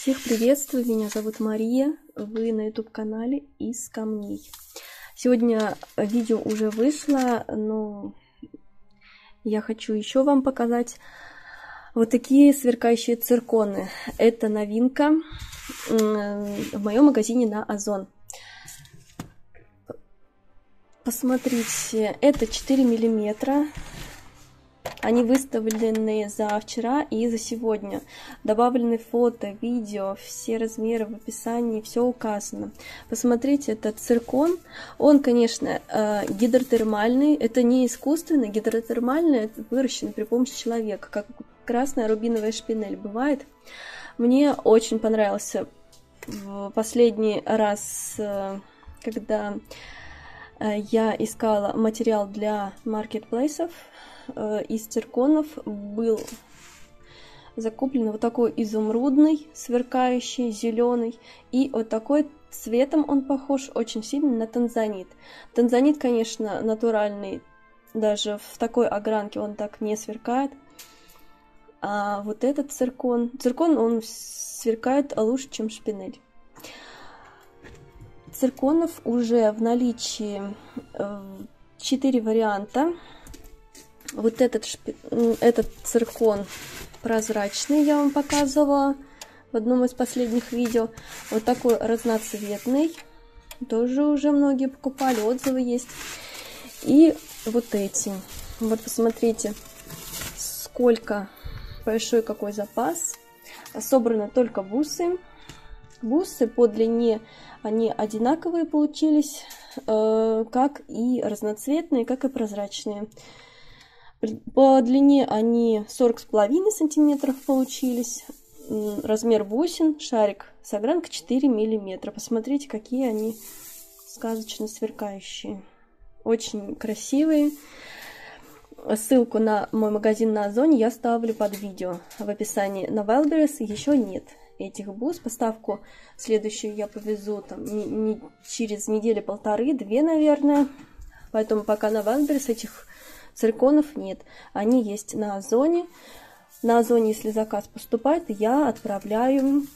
Всех приветствую, меня зовут Мария, вы на YouTube-канале Из камней. Сегодня видео уже вышло, но я хочу еще вам показать вот такие сверкающие цирконы. Это новинка в моем магазине на Озон. Посмотрите, это 4 миллиметра. Они выставлены за вчера и за сегодня. Добавлены фото, видео, все размеры в описании, все указано. Посмотрите, это циркон. Он, конечно, гидротермальный. Это не искусственный, гидротермальный, это выращенный при помощи человека, как красная рубиновая шпинель бывает. Мне очень понравился в последний раз, когда я искала материал для маркетплейсов. Из цирконов был закуплен вот такой изумрудный, сверкающий, зеленый. И вот такой цветом он похож очень сильно на танзанит. Танзанит, конечно, натуральный, даже в такой огранке он так не сверкает. А вот этот циркон, он сверкает лучше, чем шпинель. Цирконов уже в наличии 4 варианта. Вот этот циркон прозрачный, я вам показывала в одном из последних видео. Вот такой разноцветный, тоже уже многие покупали, отзывы есть. И вот эти. Вот посмотрите, сколько большой какой запас. Собраны только бусы. Бусы по длине, они одинаковые получились, как и разноцветные, как и прозрачные. По длине они 40,5 сантиметров получились. Размер бусин, шарик с огранкой 4 миллиметра. Посмотрите, какие они сказочно сверкающие. Очень красивые. Ссылку на мой магазин на Озоне я ставлю под видео в описании. На Wildberries еще нет этих бус. Поставку следующую я повезу там, не через недели полторы-две, наверное. Поэтому пока на Wildberries этих цирконов нет. Они есть на Озоне. На Озоне, если заказ поступает, я отправляю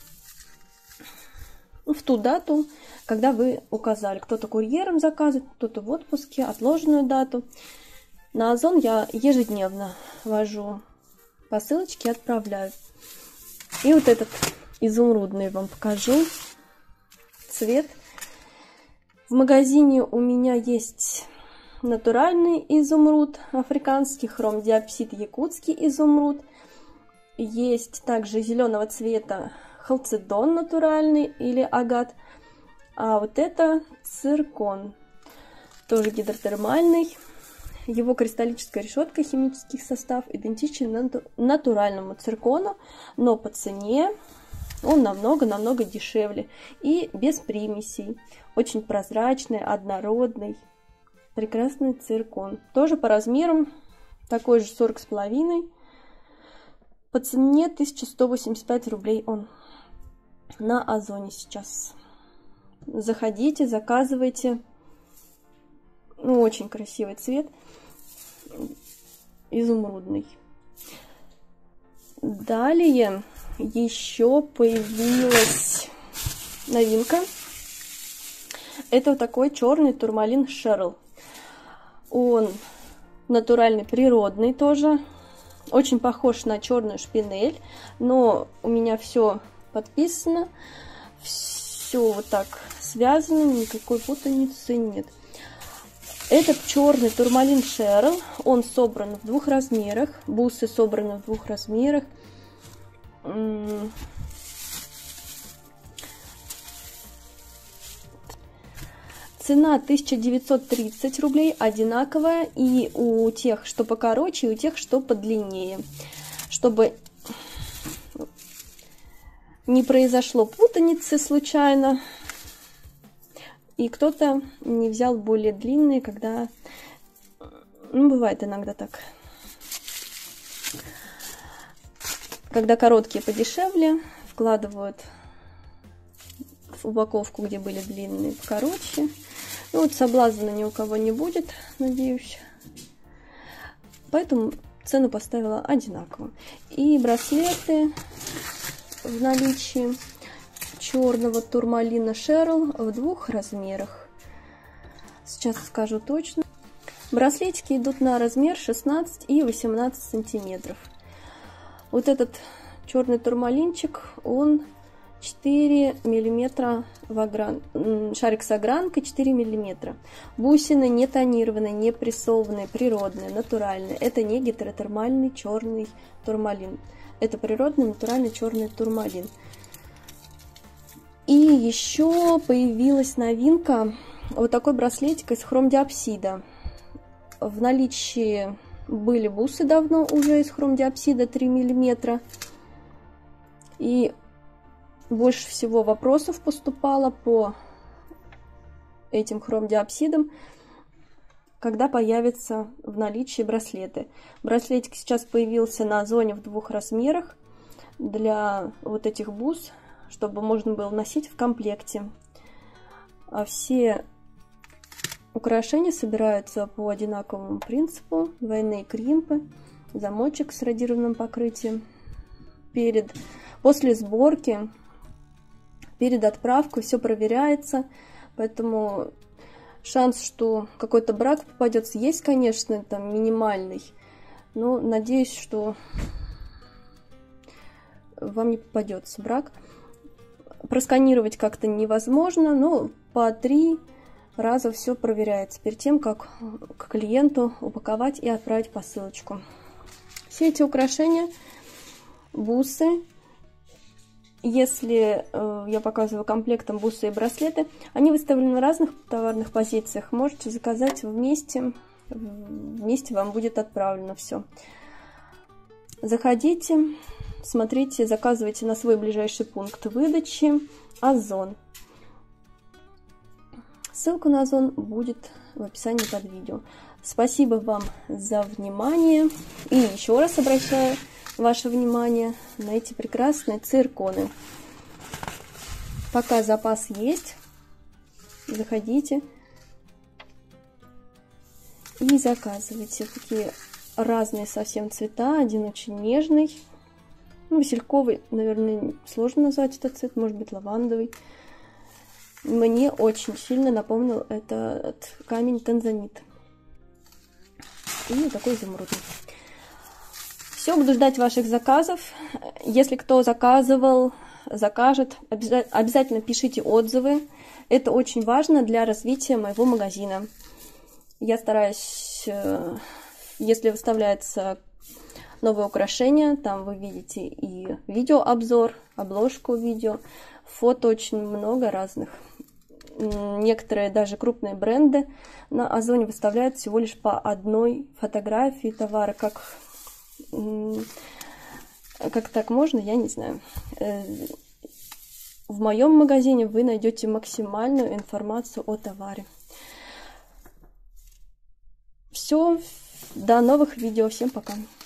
в ту дату, когда вы указали. Кто-то курьером заказывает, кто-то в отпуске, отложенную дату. На Озон я ежедневно вожу посылочки и отправляю. И вот этот изумрудный вам покажу цвет. В магазине у меня есть натуральный изумруд, африканский хромдиопсид, якутский изумруд. Есть также зеленого цвета халцедон натуральный или агат. А вот это циркон, тоже гидротермальный. Его кристаллическая решетка, химический состав идентичен натуральному циркону, но по цене он намного дешевле и без примесей. Очень прозрачный, однородный. Прекрасный циркон. Тоже по размерам такой же 40,5. По цене 1185 рублей он на Озоне сейчас. Заходите, заказывайте. Ну, очень красивый цвет. Изумрудный. Далее еще появилась новинка. Это вот такой черный турмалин Шерл. Он натуральный, природный тоже. Очень похож на черную шпинель. Но у меня все подписано. Все вот так связано. Никакой путаницы нет. Этот черный турмалин Шерл. Он собран в 2 размерах. Бусы собраны в 2 размерах. Цена 1930 рублей, одинаковая и у тех, что покороче, и у тех, что подлиннее. Чтобы не произошло путаницы случайно, и кто-то не взял более длинные, когда... Ну, бывает иногда так. Когда короткие подешевле, вкладывают в упаковку, где были длинные, покороче. Ну, вот соблазна ни у кого не будет, надеюсь. Поэтому цену поставила одинаково. И браслеты в наличии. черного турмалина Шерл в 2 размерах. Сейчас скажу точно. Браслетики идут на размер 16 и 18 сантиметров. Вот этот черный турмалинчик, он 4 миллиметра в огран... шарик с огранкой 4 миллиметра. Бусины не тонированные, не прессованные, природные, натуральные. Это не гетеротермальный черный турмалин. Это природный натуральный черный турмалин. И еще появилась новинка. Вот такой браслетик из хромдиопсида. В наличии были бусы давно уже из хромдиопсида 3 миллиметра. И больше всего вопросов поступало по этим хромдиопсидам, когда появятся в наличии браслеты. Браслетик сейчас появился на Озоне в 2 размерах для вот этих бус, чтобы можно было носить в комплекте. А все украшения собираются по одинаковому принципу. Двойные кримпы, замочек с радированным покрытием. После сборки, перед отправкой все проверяется, поэтому шанс, что какой-то брак попадется, есть, конечно, там минимальный, но надеюсь, что вам не попадется брак. Просканировать как-то невозможно, но по 3 раза все проверяется перед тем, как к клиенту упаковать и отправить посылочку. Все эти украшения, бусы, если я показываю комплектом бусы и браслеты, они выставлены в разных товарных позициях. Можете заказать вместе вам будет отправлено все. Заходите, смотрите, заказывайте на свой ближайший пункт выдачи Озон. Ссылка на Озон будет в описании под видео. Спасибо вам за внимание. И еще раз обращаю ваше внимание на эти прекрасные цирконы. Пока запас есть, заходите и заказывайте. Такие разные совсем цвета. Один очень нежный. Васильковый, наверное, сложно назвать этот цвет. Может быть, лавандовый. Мне очень сильно напомнил этот камень танзанит. И такой изумрудный. Все, буду ждать ваших заказов. Если кто заказывал, закажет, обязательно пишите отзывы. Это очень важно для развития моего магазина. Я стараюсь, если выставляется новое украшение, там вы видите и видеообзор, обложку видео, фото очень много разных. Некоторые даже крупные бренды на Озоне выставляют всего лишь по одной фотографии товара. Как так можно, я не знаю. В моем магазине вы найдете максимальную информацию о товаре. Все, до новых видео, всем пока.